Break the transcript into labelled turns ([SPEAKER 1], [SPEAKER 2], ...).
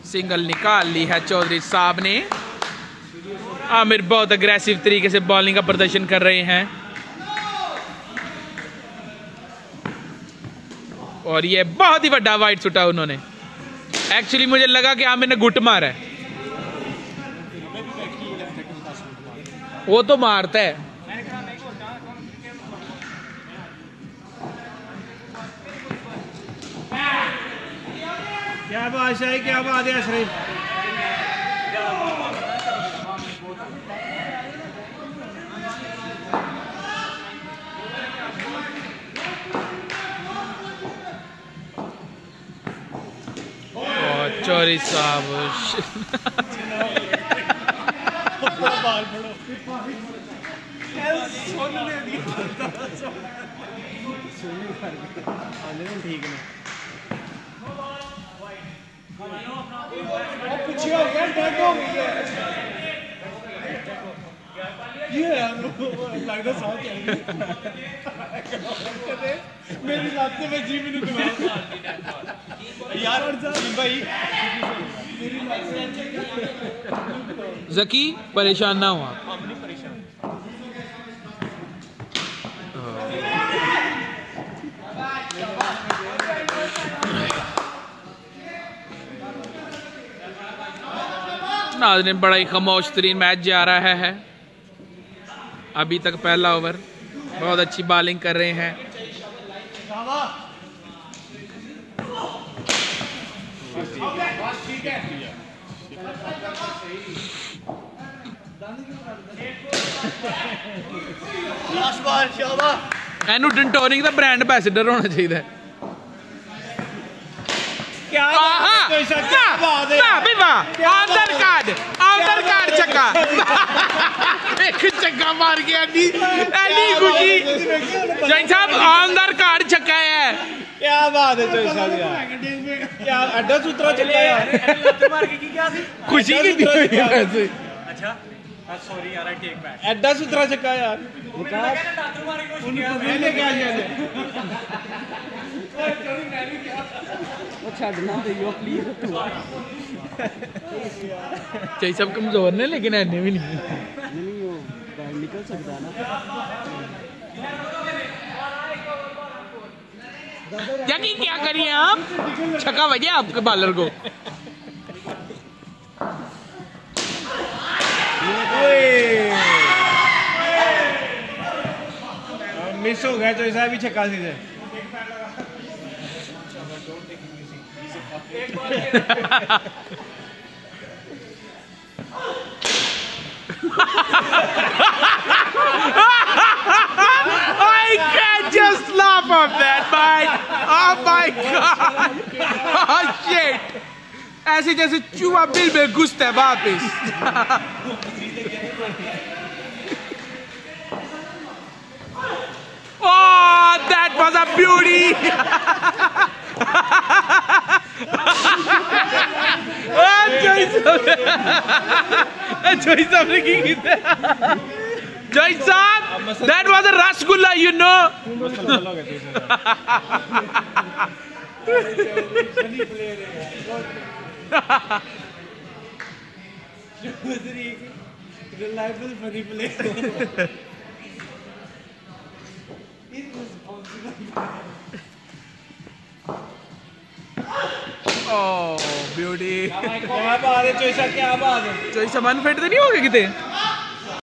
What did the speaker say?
[SPEAKER 1] Single निकाल ली है चौधरी साहब ने। आमिर बहुत अग्रेसिव तरीके से बॉलिंग का प्रदर्शन कर रहे हैं और ये बहुत ही बड़ा वाइड सुटा उन्होंने। एक्चुअली मुझे लगा कि आमिर ने गुट मारा है, वो तो मारता है।
[SPEAKER 2] क्या बात है, क्या बात है अशरफ।
[SPEAKER 1] चौधरी साहब
[SPEAKER 2] ठीक है मेरी रात में जी यार भाई
[SPEAKER 1] जकी परेशान ना हुआ। नाज़रीन बड़ा ही खामोश तरीन मैच जा रहा है अभी तक। पहला ओवर बहुत अच्छी बॉलिंग कर रहे हैं। एनू डिंटोरिंग का ब्रांड एम्बेसडर होना चाहिए। छक्का एक छक्का मार गया खुशी। जैन साहब आमदार कार्ड छक्का है।
[SPEAKER 2] क्या बात है जैन साहब यार, क्या अड्डा सूत्रा चला यार।
[SPEAKER 1] खुशी की
[SPEAKER 2] अच्छा सॉरी यार, आई टेक बैक। एड्डा सूत्रा चक्का यार विकास उन्हें क्या वो छड़ना दे यो प्लीज तू।
[SPEAKER 1] चाहिए सब कमजोर ने लेकिन ऐने भी नहीं
[SPEAKER 2] वो निकल सकता है ना।
[SPEAKER 1] यकीन क्या करिए आप, छक्का बजे आपके बॉलर को।
[SPEAKER 2] मिस हो गया तो ऐसा भी छक्का सीधे।
[SPEAKER 1] I can't just laugh at that, man. Oh my God. Oh shit. ऐसे जैसे चूहा बिल में घुसता है वापिस। Oh, that was a beauty. That was a rasgulla, you know.
[SPEAKER 2] Reliable funny play.
[SPEAKER 1] Oh, beauty.
[SPEAKER 2] क्या बात है चोइसा, क्या बात है।
[SPEAKER 1] चोइसा मन फिट तो नहीं हो गया किते।